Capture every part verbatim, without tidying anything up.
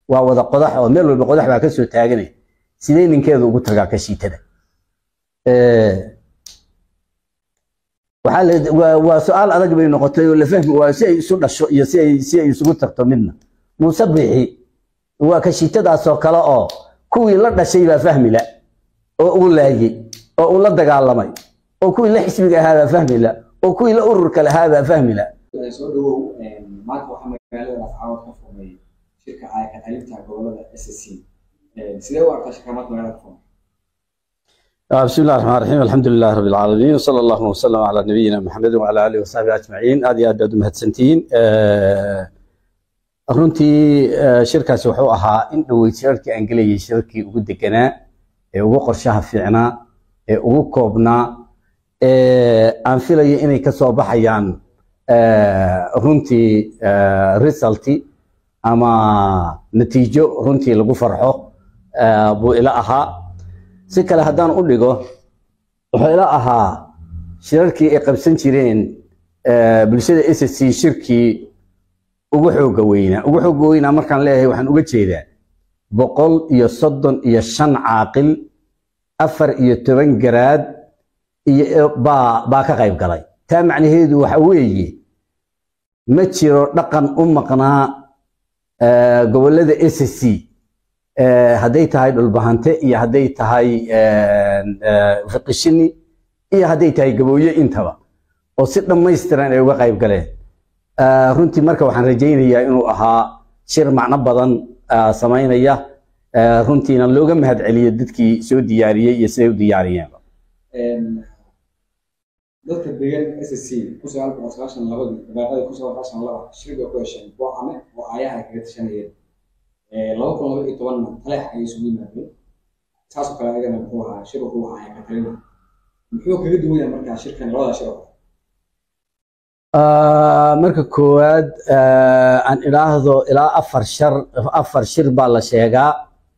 ووضع قضاح وميل والبقضاح بقى كسر تاجني سيدين كذا وقلت رجع كشيتنا أه وحال وسؤال أنا قبل نقطتين ولا فهم وشيء سود شو يسي يسي يسقط تحت منا مسبحي وكشيتة سوكلا أو كوي لا شيء فهم لا أو لا يجي أو لا دجال ماي أو كوي لا حسب هذا فهم لا أو كوي لا أورك هذا فهم لا سؤاله معك محمد قال أنا أتعاون في شركة عاية كانت علمتها جوالة إس سي سيدو أرقى شكامات معرفهم. بسم الله الرحمن الرحيم الحمد لله رب العالمين وصلى الله وسلم على نبينا محمد وعلى آله وصحبه أجمعين. هذه أدب مهتسنتين. runtii shirkaasi wuxuu ahaa in uu shirkii Ingiliiska shirkii ugu deganaa ee ugu qorshaha fiicnaa ee ugu koobnaa ee aan filayo inay ka soo baxayaan runtii result ama natiijo runtii lagu farxo buu ila ahaa si kale hadaan u dhigo wuxuu ila ahaa shirkii ay qabsan jireen bulshada S S C shirkii ugu xooga weynaa ugu xooga weynaa markaan leeyahay waxaan uga jeedaa boqol iyo soddon iyo shan caaqil afar iyo toban garaad iyo baa baa ka qayb galay taa macnaheedu waxa weeye ma jiro dhaqan u maqnaa gobolada S S C hadday tahay dhulbahante iyo hadday tahay fiqishini iyo hadday tahay gabooye intaba oo si dhammaystiran ay uga qayb galeen runtii marka waxaan rajaynayaa inuu ahaa shir macno badan sameynaya runtiina looga mahad celiyo dadkii soo diyaariyay iyo siday u diyaariyeen dadka deegan S S C ku soo alba sagaashan iyo laba daaqada ku soo sagaashan iyo laba shirka ku heshay go'aame oo ayaha kaga tashanayeen ee laba kun iyo toban taleex ay isugu yimaadeen taas oo kale ayagana wuxuu ahaa shir wuxuu ahaa ka talin muxuu kaga duwan yahay marka shirkan labada shir marka koowaad aan ilaahdo ilaa afar shir afar shir baa la sheegaa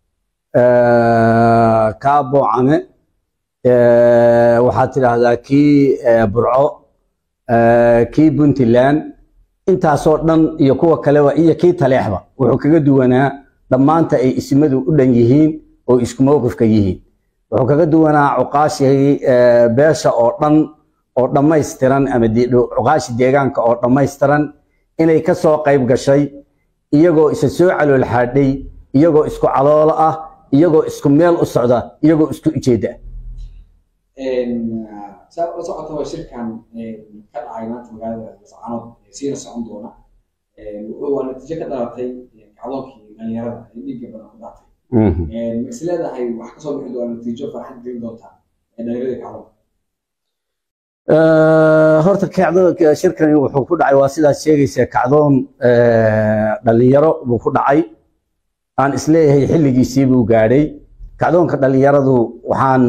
kaabo came waxaad tidhaahdaa kii burco kii puntland intaasoo dhan iyo kuwa kaleba iyo kii taleexba wuxuu kaga duwanaa dhammaanta ay ismadu u dhan yihiin oo isku mowqifka yihiin wuxuu kaga duwanaa cuqaashii beesha oo dhan oo dhammaystiran ama cuqaashi deegaanka oo dhammaystiran inay ka soo qayb gashay iyagoo isa soo calool xaadhay iyagoo isku caloolo ah iyagoo isku meel u socda iyagoo isku ujeeda سأ سأعطى شركة كالعاي ما تمجال سعانات سير سعون دونا ونتيجة كذا تي كعلاقة يعني يرد اللي جبنا خدعتي مثل هذا هي وحصل بحدو النتيجة فرح تجيب دوتها إنه يرد كعلاقة هرت كعدو شركة وحكود عي واسدة شيء كعدون دليرو وحكود عي عن إسلاه يحل جيسيب وجاري كعدون كدليرو ذو وحن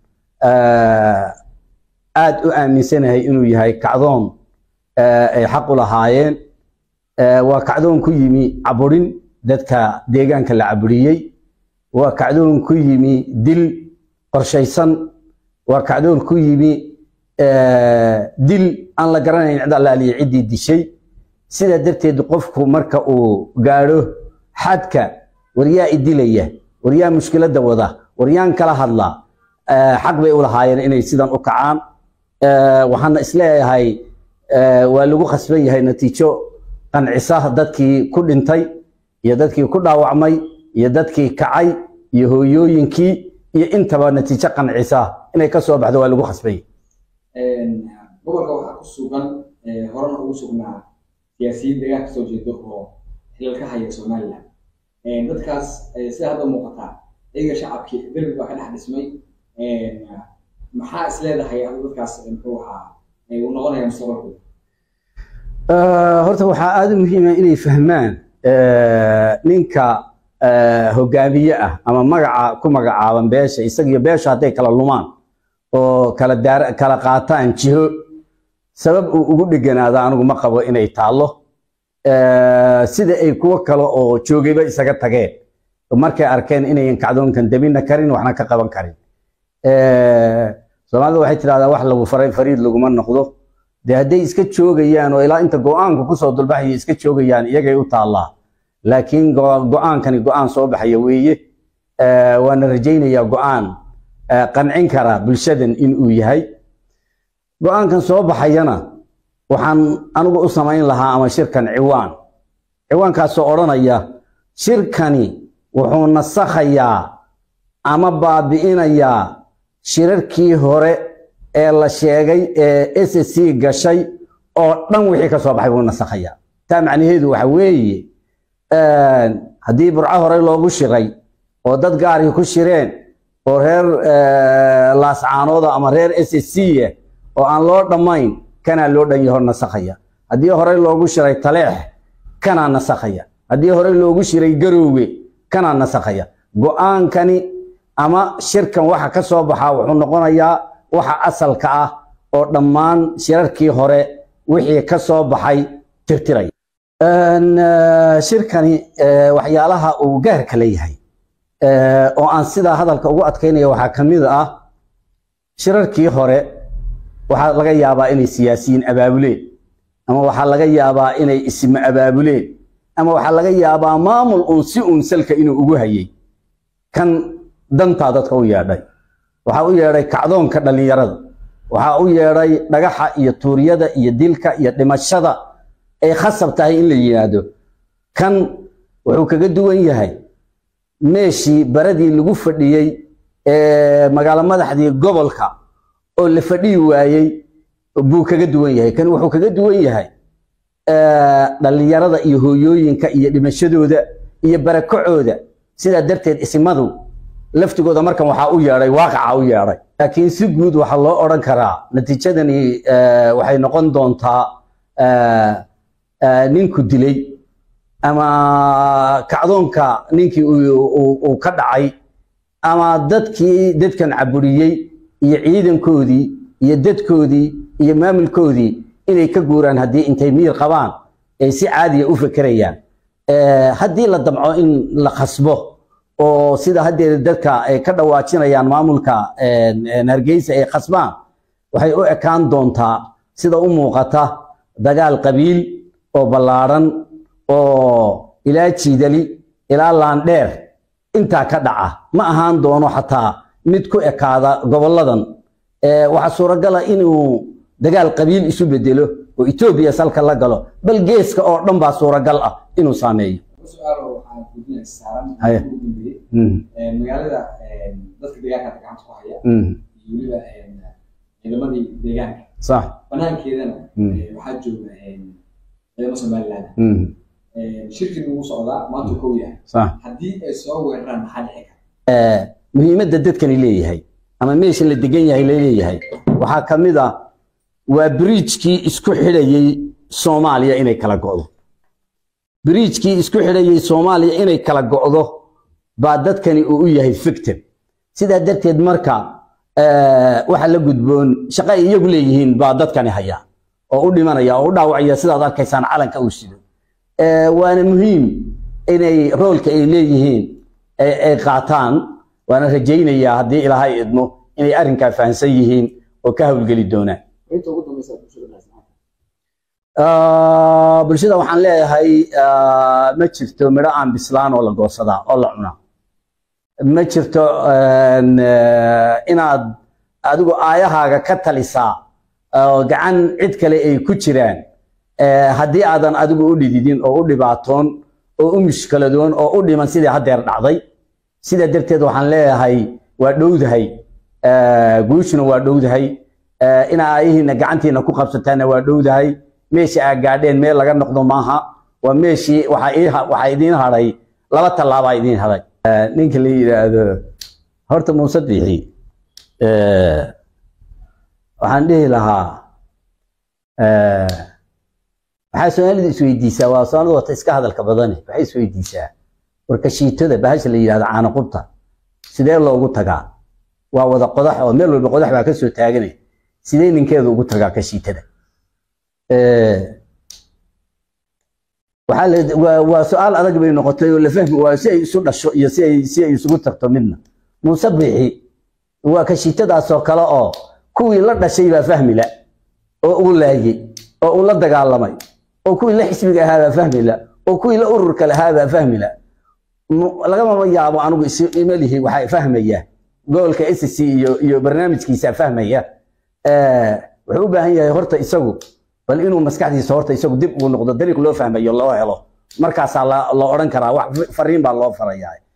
aad u aaminsanahay inuu yahay kacdoon ay xaq u lahaayeen waa kacdoon ku yimi caburin dadka deegaanka la caburiyay waa kacdoon ku yimi dil qorshaysan waa kacdoon ku yimi dil aan la garanayn cid allaaliya ciddii dishay sida darteed qofku marka uu gaadho xadka waryaa idilaya waryaa mushkiladda wada waryaan kala hadla xaq bay u lahaayeen inay sidan u kacaan waxaana isleeyahay waa lagu khasban yahay natiijo qancisa dadkii ku dhintay iyo dadkii ku dhaawacmay iyo dadkii kacay iyo hooyooyinkii iyo intaba natiijo qancisa inay ka soo baxdo waa lagu khasbay gobolka waxaa ku sugan horena ugu sugnaa siyaasiyiin deegaanka soo jeedo oo xilal ka haya Soomaaliland dadkaas sida hadda muuqata iyaga shacabkii derbi baa ka dhex dhismay maxaa isleedahay dadkaas muxuu ahaa ay u noqonayaan mustaqbalkooda horta waxaa aad u muhiim ah inay fahmaan ninka hogaamiye ah ama magaca ku magacaaban beesha isaga iyo beesha hadday kala lumaan oo kala daar kala qaataan jiho sabab uu ugu dhiganaado anigu ma qabo inay taalo sida ay kuwa kale oo joogayba isaga tageen markay arkeen inayan kacdoonkan dabina karin waxna ka qaban karin Soomaalida waxay tiraahdaa wax lagu faray fariid laguma noqdo de hadday iska joogayaan oo ilaa inta go'aanku ku soo dulbaxay iska joogayaan iyagay u taalaa laakiin go'aankani go'aan soo baxaya weeye waana rajaynayaa go'aan qancin kara bulshadan in uu yahay go'aankan soo baxayana waxaan anigu u samayn lahaa ama shirkan ciwaan ciwaankaasoo odhanaya shirkani wuxuu nasakhayaa ama baabi'inayaa shirarkii hore ee la sheegay ee S S C gashay oo dhan wixii ka soo baxay buu nasakhayaa taa macnaheedu waxa weeye haddii burco hore loogu shiray oo dad gaari ku shireen oo reer laascaanooda ama reer S S C oo aan loo dhammayn kana loo dhan yahay nasakhaya haddii hore loogu shiray taleex kana nasakhaya haddii hore loogu shiray garowge kana nasakhaya go'aankani ama shirkan waxa ka soo baxa wuxuu noqonayaa waxa asalka ah oo dhammaan shirarkii hore wixii ka soo baxay tirtiray shirkani waxyaalaha uu gaarka leeyahay oo aan sida hadalka ugu adkaynaya waxa kamid ah shirarkii hore waxa laga yaabaa inay siyaasiyiin abaabuleen ama waxa laga yaabaa inay isma abaabuleen ama waxa laga yaabaa maamul uun si uun salka inuu ugu hayay kan danta dadka u yeedhay waxa u yeedhay kacdoonka dhalinyarada waxa u yeedhay dhagaxa iyo tuuriyada iyo dilka iyo dhimashada ay khasab tahay in la yimaado kan wuxuu kaga duwan yahay meeshii baradii lagu fadhiyay ee magaalo madaxdii gobolka oo la fadhiyi waayay buu kaga duwan yahay kan wuxuu kaga duwan yahay dhalinyarada iyo hooyooyinka iyo dhimashadooda iyo barakacooda sidaa darteed isimadu laftigooda markan waxaa u yeedhay waaqaca u yeedhay laakiin si guud waxaa loo odhan karaa natiijadani waxay noqon doontaa ninku dilay ama kacdoonka ninkii uu ka dhacay ama dadkii dadkan caburiyey iyo ciidankoodii iyo dadkoodii iyo maamulkoodii inay ka guuraan haddii intay miyir qabaan ay si caadiya u fekerayaan haddii la damco in la khasbo oo sida haddee dadka ay ka dhawaajinayaan maamulka Hargeysa ay khasbaan waxay u ekaan doontaa sida u muuqata dagaal qabiil oo ballaaran oo ilaa jiidali ilaa laandheer intaa ka dhaca ma ahaan doono xataa mid ku ekaada goboladan waxa suuragal ah inuu dagaal qabiil isu bedelo oo Itoobiya salka la galo bal geeska oo dhan baa suuragal ah inuu saameeyo magaalada dadka deegaanka gacanta ku haya iyo weliba ciidamadii deegaanka صح banaankeedana waxaa jooga ciidamo Somaliland shirkii ugu socdaa maanta koow yahay صح haddii ay soo weeraraan maxaa dhici kara muhiimadda dadkani leeyahay ama meesha la degan yahay leeyahay waxaa kamid ah waa bridge-kii isku xidhayay Soomaaliya inay kala go'do bridge-kii isku xidhayay Soomaaliya inay kala go'do baa dadkani uu yahay victim sida darteed marka waxa la gudboon shaqo iyagu leeyihiin baa dadkani haya oo u dhimanaya oo u dhaawacaya sidaad arkaysaan calanka uu sido waana muhiim inay roolka ay leeyihiin ay qaataan waana rajaynayaa haddii ilaahay idmo inay arrinkaa fahansan yihiin oo ka hawlgeli doonaan bulshada waxaan leeyahay ma jirto midho aan bislaan oo la goosadaa oo la cunaa ma jirto inaad adigu aayahaaga ka talisaa oo gacan cid kale ay ku jiraan haddii aadan adigu u dhididin oo u dhibaatoon oo u mushkiladoon oo u dhiman sidii haddeer dhacday sida darteed waxaan leeyahay waa dhowdahay guushuna waa dhowdahay ina aayihiina gacantiina ku qabsataana waa dhowdahay meeshii aa gaadheen meel laga noqdo maaha waa meeshii waxaa idiin hadhay laba tallaabaa idiin hadhay ninka la yidhaahdo horta Muuse Biixi waxaan dhihi lahaa waxaa Soomaalidu isweydiisaa waa Soomaalidu wata iska hadalka badani waxay isweydiisaa warka shiitada bahasha la yidhaahdo caano qubta sidee loogu tagaa waa wada qodax oo meel walba qodax baa ka soo taaganay sidee ninkeedu ugu tagaa ka shiitada waa su'aal adag bay noqotay oo la fahmi waa si ay isu dhasho iyo si ay si ay isugu tagto midna Muuse Biixi waa ka shiitadaas oo kale oo kuwii la dhashay baa fahmi la oo uu laayay oo uu la dagaalamay oo kuwii la xisbiga ahaa baa fahmi la وكوي لا أورك هذا فهم لا لقما ما يابو أنا إيميله وحي فهميه قول كإس سي يو برنامج كيسا فهميه آه وحوبة هي هرتا يسوق بل إنه مسكعتي صورتا يسوق دب ونقطة طريق لو فهميه الله يلا مركز الله الله أورن كرا فرين بالله فرياه